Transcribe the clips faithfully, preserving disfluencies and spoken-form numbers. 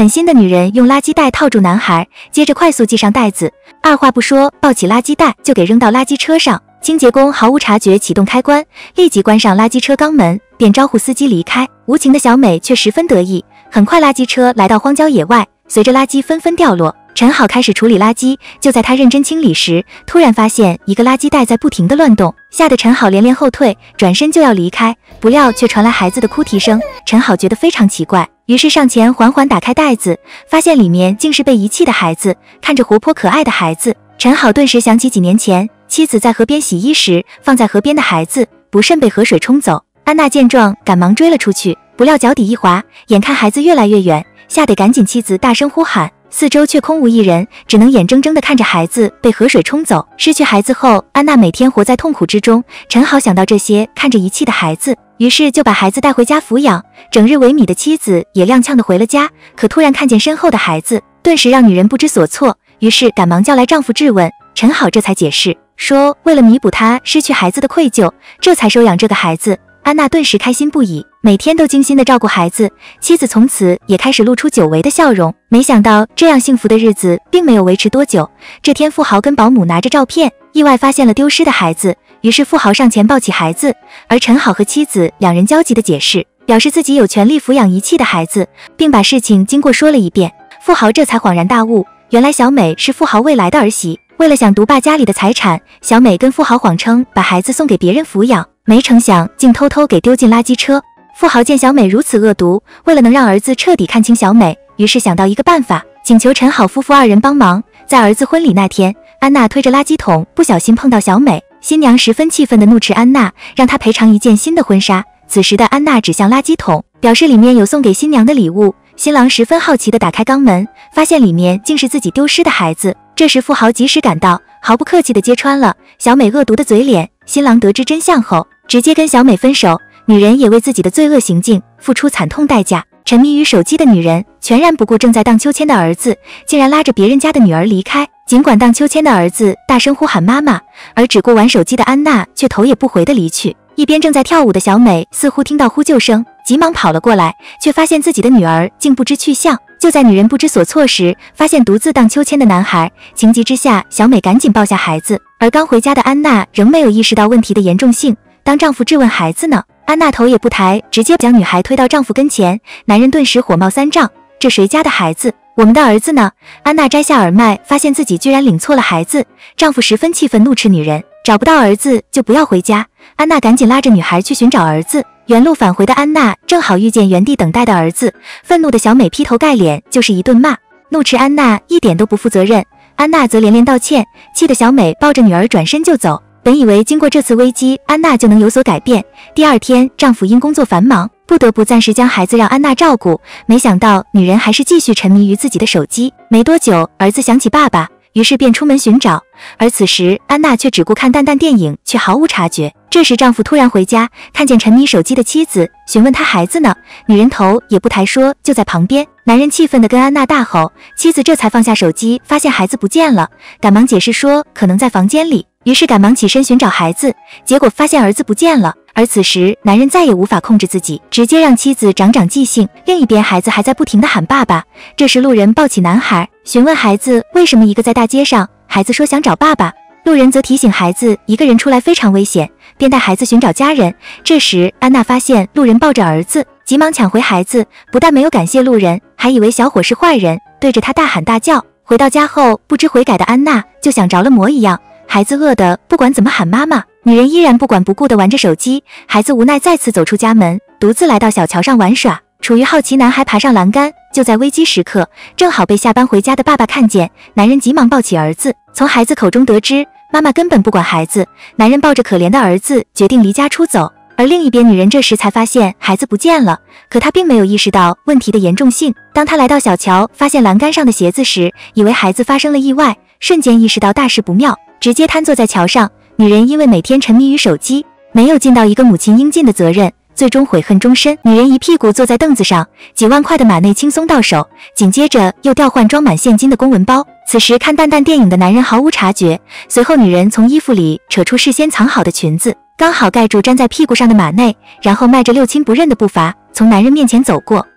狠心的女人用垃圾袋套住男孩，接着快速系上带子，二话不说抱起垃圾袋就给扔到垃圾车上。清洁工毫无察觉启动开关，立即关上垃圾车肛门，便招呼司机离开。无情的小美却十分得意。很快垃圾车来到荒郊野外，随着垃圾纷纷掉落，陈好开始处理垃圾。就在他认真清理时，突然发现一个垃圾袋在不停地乱动，吓得陈好连连后退，转身就要离开，不料却传来孩子的哭啼声。陈好觉得非常奇怪，于是上前缓缓打开袋子，发现里面竟是被遗弃的孩子。看着活泼可爱的孩子，陈好顿时想起几年前妻子在河边洗衣时放在河边的孩子，不慎被河水冲走。安娜见状赶忙追了出去，不料脚底一滑，眼看孩子越来越远，吓得赶紧妻子大声呼喊，四周却空无一人，只能眼睁睁地看着孩子被河水冲走。失去孩子后，安娜每天活在痛苦之中。陈好想到这些看着遗弃的孩子，于是就把孩子带回家抚养。整日萎靡的妻子也踉跄地回了家，可突然看见身后的孩子，顿时让女人不知所措，于是赶忙叫来丈夫质问。陈好这才解释说，为了弥补她失去孩子的愧疚，这才收养这个孩子。安娜顿时开心不已，每天都精心地照顾孩子，妻子从此也开始露出久违的笑容。没想到这样幸福的日子并没有维持多久。这天富豪跟保姆拿着照片，意外发现了丢失的孩子，于是富豪上前抱起孩子，而陈好和妻子两人焦急地解释，表示自己有权利抚养遗弃的孩子，并把事情经过说了一遍。富豪这才恍然大悟，原来小美是富豪未来的儿媳。为了想独霸家里的财产，小美跟富豪谎称把孩子送给别人抚养，没成想竟偷偷给丢进垃圾车。富豪见小美如此恶毒，为了能让儿子彻底看清小美，于是想到一个办法，请求陈好夫妇二人帮忙。在儿子婚礼那天，安娜推着垃圾桶不小心碰到小美，新娘十分气愤地怒斥安娜，让她赔偿一件新的婚纱。此时的安娜指向垃圾桶，表示里面有送给新娘的礼物。新郎十分好奇地打开肛门，发现里面竟是自己丢失的孩子。这时富豪及时赶到，毫不客气地揭穿了小美恶毒的嘴脸。新郎得知真相后，直接跟小美分手。女人也为自己的罪恶行径付出惨痛代价。沉迷于手机的女人全然不顾正在荡秋千的儿子，竟然拉着别人家的女儿离开。尽管荡秋千的儿子大声呼喊妈妈，而只顾玩手机的安娜却头也不回地离去。一边正在跳舞的小美似乎听到呼救声，急忙跑了过来，却发现自己的女儿竟不知去向。就在女人不知所措时，发现独自荡秋千的男孩，情急之下，小美赶紧抱下孩子。而刚回家的安娜仍没有意识到问题的严重性。当丈夫质问孩子呢，安娜头也不抬，直接将女孩推到丈夫跟前。男人顿时火冒三丈，这谁家的孩子？我们的儿子呢？安娜摘下耳麦，发现自己居然领错了孩子。丈夫十分气愤，怒斥女人，找不到儿子就不要回家。安娜赶紧拉着女孩去寻找儿子。原路返回的安娜正好遇见原地等待的儿子，愤怒的小美劈头盖脸就是一顿骂，怒斥安娜一点都不负责任。安娜则连连道歉，气得小美抱着女儿转身就走。本以为经过这次危机，安娜就能有所改变。第二天，丈夫因工作繁忙，不得不暂时将孩子让安娜照顾，没想到女人还是继续沉迷于自己的手机。没多久，儿子想起爸爸，于是便出门寻找，而此时安娜却只顾看淡淡电影，却毫无察觉。这时丈夫突然回家，看见沉迷手机的妻子，询问她孩子呢，女人头也不抬说就在旁边。男人气愤地跟安娜大吼，妻子这才放下手机，发现孩子不见了，赶忙解释说可能在房间里，于是赶忙起身寻找孩子，结果发现儿子不见了。而此时男人再也无法控制自己，直接让妻子长长记性。另一边孩子还在不停地喊爸爸。这时路人抱起男孩，询问孩子为什么一个在大街上，孩子说想找爸爸。路人则提醒孩子一个人出来非常危险，便带孩子寻找家人。这时安娜发现路人抱着儿子，急忙抢回孩子，不但没有感谢路人，还以为小伙是坏人，对着他大喊大叫。回到家后，不知悔改的安娜就像着了魔一样，孩子饿得不管怎么喊妈妈，女人依然不管不顾地玩着手机。孩子无奈再次走出家门，独自来到小桥上玩耍。处于好奇男孩爬上栏杆，就在危机时刻，正好被下班回家的爸爸看见。男人急忙抱起儿子，从孩子口中得知妈妈根本不管孩子。男人抱着可怜的儿子，决定离家出走。而另一边，女人这时才发现孩子不见了，可她并没有意识到问题的严重性。当她来到小桥，发现栏杆上的鞋子时，以为孩子发生了意外，瞬间意识到大事不妙，直接瘫坐在桥上。女人因为每天沉迷于手机，没有尽到一个母亲应尽的责任，最终悔恨终身。女人一屁股坐在凳子上，几万块的马内轻松到手，紧接着又调换装满现金的公文包。此时看淡淡电影的男人毫无察觉，随后女人从衣服里扯出事先藏好的裙子，刚好盖住粘在屁股上的马内，然后迈着六亲不认的步伐从男人面前走过。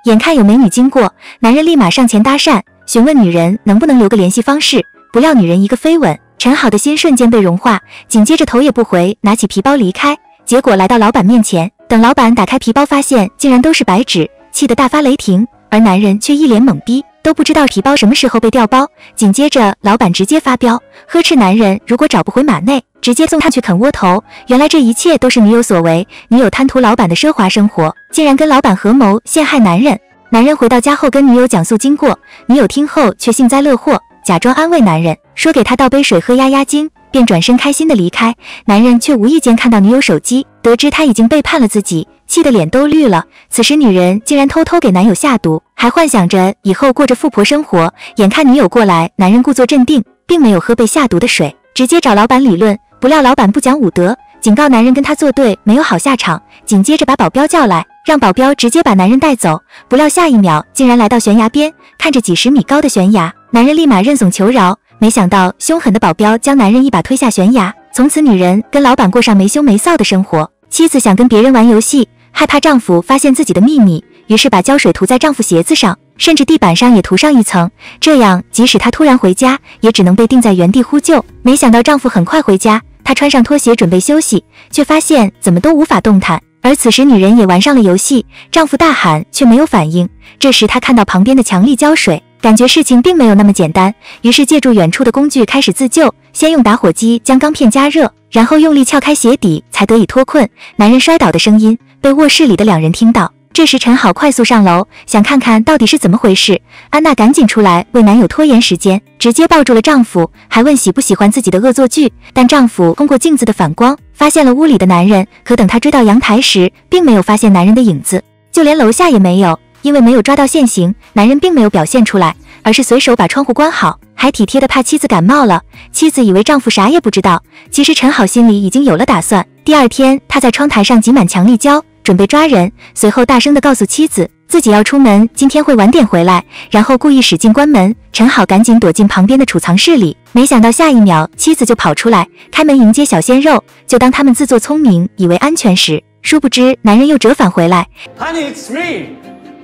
眼看有美女经过，男人立马上前搭讪，询问女人能不能留个联系方式。不料女人一个飞吻，陈好的心瞬间被融化，紧接着头也不回，拿起皮包离开。结果来到老板面前，等老板打开皮包，发现竟然都是白纸，气得大发雷霆。而男人却一脸懵逼，都不知道皮包什么时候被调包。紧接着老板直接发飙，呵斥男人如果找不回马内，直接送他去啃窝头。原来这一切都是女友所为，女友贪图老板的奢华生活，竟然跟老板合谋陷害男人。男人回到家后跟女友讲述经过，女友听后却幸灾乐祸，假装安慰男人，说给他倒杯水喝压压惊，便转身开心的离开。男人却无意间看到女友手机，得知他已经背叛了自己，气得脸都绿了。此时女人竟然偷偷给男友下毒，还幻想着以后过着富婆生活。眼看女友过来，男人故作镇定，并没有喝被下毒的水，直接找老板理论。不料老板不讲武德，警告男人跟他作对没有好下场，紧接着把保镖叫来，让保镖直接把男人带走。不料下一秒竟然来到悬崖边，看着几十米高的悬崖，男人立马认怂求饶。没想到凶狠的保镖将男人一把推下悬崖，从此女人跟老板过上没羞没臊的生活。妻子想跟别人玩游戏，害怕丈夫发现自己的秘密，于是把胶水涂在丈夫鞋子上，甚至地板上也涂上一层，这样即使她突然回家，也只能被定在原地呼救。没想到丈夫很快回家，她穿上拖鞋准备休息，却发现怎么都无法动弹。而此时女人也玩上了游戏，丈夫大喊却没有反应。这时她看到旁边的强力胶水，感觉事情并没有那么简单，于是借助远处的工具开始自救，先用打火机将钢片加热，然后用力撬开鞋底，才得以脱困。男人摔倒的声音被卧室里的两人听到。这时陈好快速上楼，想看看到底是怎么回事。安娜赶紧出来为男友拖延时间，直接抱住了丈夫，还问喜不喜欢自己的恶作剧。但丈夫通过镜子的反光发现了屋里的男人，可等他追到阳台时，并没有发现男人的影子，就连楼下也没有。因为没有抓到现行，男人并没有表现出来，而是随手把窗户关好，还体贴的怕妻子感冒了。妻子以为丈夫啥也不知道，其实陈好心里已经有了打算。第二天，他在窗台上挤满强力胶，准备抓人，随后大声地告诉妻子自己要出门，今天会晚点回来，然后故意使劲关门。陈好赶紧躲进旁边的储藏室里，没想到下一秒妻子就跑出来，开门迎接小鲜肉。就当他们自作聪明以为安全时，殊不知男人又折返回来。 Honey, it's me.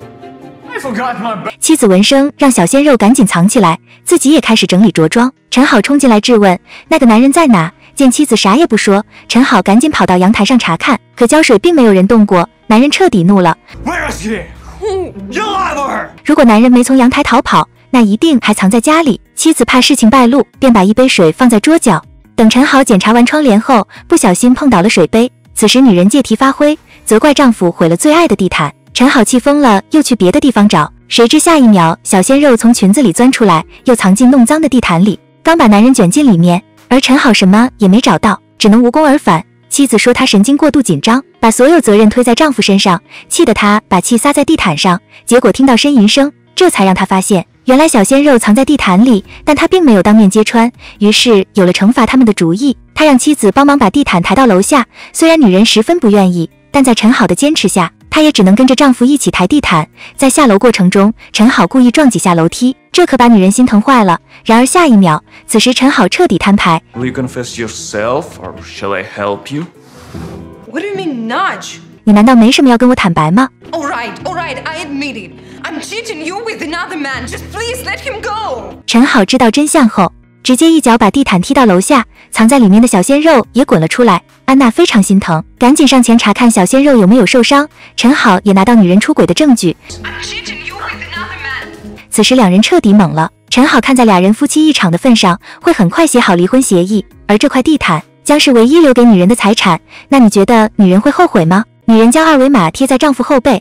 I forgot my bag. 妻子闻声让小鲜肉赶紧藏起来，自己也开始整理着装。陈好冲进来质问那个男人在哪，见妻子啥也不说，陈好赶紧跑到阳台上查看，可胶水并没有人动过。男人彻底怒了， Where is he? You lie to her. 如果男人没从阳台逃跑，那一定还藏在家里。妻子怕事情败露，便把一杯水放在桌角。等陈好检查完窗帘后，不小心碰倒了水杯。此时女人借题发挥，责怪丈夫毁了最爱的地毯。陈好气疯了，又去别的地方找，谁知下一秒小鲜肉从裙子里钻出来，又藏进弄脏的地毯里，刚把男人卷进里面，而陈好什么也没找到，只能无功而返。妻子说她神经过度紧张，把所有责任推在丈夫身上，气得她把气撒在地毯上，结果听到呻吟声，这才让她发现原来小鲜肉藏在地毯里，但她并没有当面揭穿，于是有了惩罚他们的主意。他让妻子帮忙把地毯抬到楼下，虽然女人十分不愿意，但在陈好的坚持下，她也只能跟着丈夫一起抬地毯。在下楼过程中，陈好故意撞几下楼梯，这可把女人心疼坏了。然而下一秒，此时陈好彻底摊牌。 Will you confess yourself, or shall I help you? What do you mean nudge? 你难道没什么要跟我坦白吗？ All right, all right, I admit it. I'm cheating you with another man. Just please let him go. 陈好知道真相后，直接一脚把地毯踢到楼下，藏在里面的小鲜肉也滚了出来。安娜非常心疼，赶紧上前查看小鲜肉有没有受伤。陈好也拿到女人出轨的证据。 I'm cheating you with another man. 此时两人彻底懵了。陈好看在俩人夫妻一场的份上，会很快写好离婚协议，而这块地毯将是唯一留给女人的财产。那你觉得女人会后悔吗？女人将二维码贴在丈夫后背，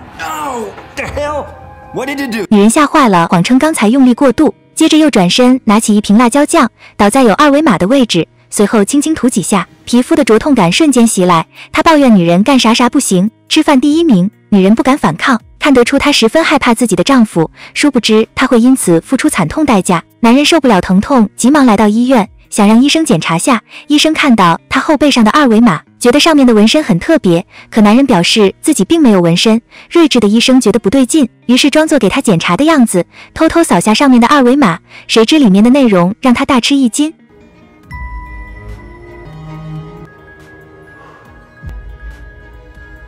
Oh, the hell? What did you do? 女人吓坏了，谎称刚才用力过度，接着又转身拿起一瓶辣椒酱，倒在有二维码的位置，随后轻轻涂几下，皮肤的灼痛感瞬间袭来。她抱怨女人干啥啥不行，吃饭第一名。女人不敢反抗，看得出她十分害怕自己的丈夫，殊不知她会因此付出惨痛代价。男人受不了疼痛，急忙来到医院，想让医生检查下。医生看到他后背上的二维码，觉得上面的纹身很特别，可男人表示自己并没有纹身。睿智的医生觉得不对劲，于是装作给他检查的样子，偷偷扫下上面的二维码，谁知里面的内容让他大吃一惊。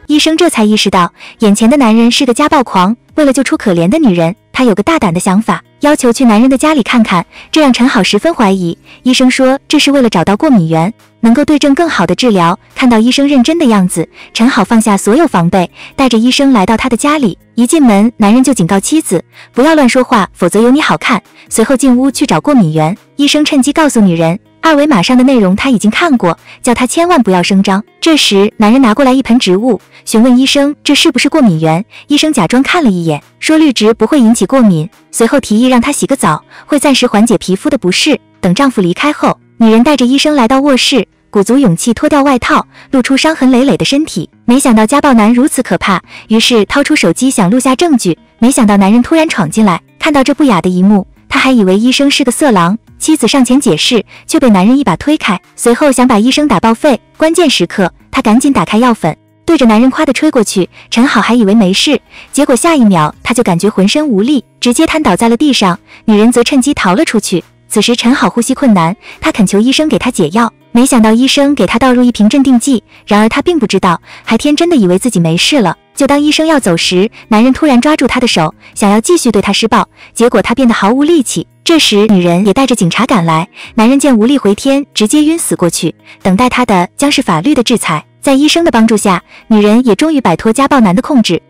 医生这才意识到，眼前的男人是个家暴狂。为了救出可怜的女人，他有个大胆的想法，要求去男人的家里看看，这让陈好十分怀疑。医生说这是为了找到过敏源，能够对症更好的治疗。看到医生认真的样子，陈好放下所有防备，带着医生来到他的家里。一进门，男人就警告妻子不要乱说话，否则有你好看。随后进屋去找过敏源。医生趁机告诉女人，二维码上的内容他已经看过，叫他千万不要声张。这时男人拿过来一盆植物，询问医生这是不是过敏源。医生假装看了一眼，说绿植不会引起过敏，随后提议让他洗个澡，会暂时缓解皮肤的不适。等丈夫离开后，女人带着医生来到卧室，鼓足勇气脱掉外套，露出伤痕累累的身体。没想到家暴男如此可怕，于是掏出手机想录下证据，没想到男人突然闯进来，看到这不雅的一幕，他还以为医生是个色狼。妻子上前解释，却被男人一把推开，随后想把医生打报废。关键时刻，他赶紧打开药粉，对着男人夸地吹过去。陈好还以为没事，结果下一秒他就感觉浑身无力，直接瘫倒在了地上。女人则趁机逃了出去。此时陈好呼吸困难，他恳求医生给他解药，没想到医生给他倒入一瓶镇定剂，然而他并不知道，还天真的以为自己没事了。就当医生要走时，男人突然抓住他的手，想要继续对他施暴，结果他变得毫无力气。这时女人也带着警察赶来，男人见无力回天，直接晕死过去，等待他的将是法律的制裁。在医生的帮助下，女人也终于摆脱家暴男的控制。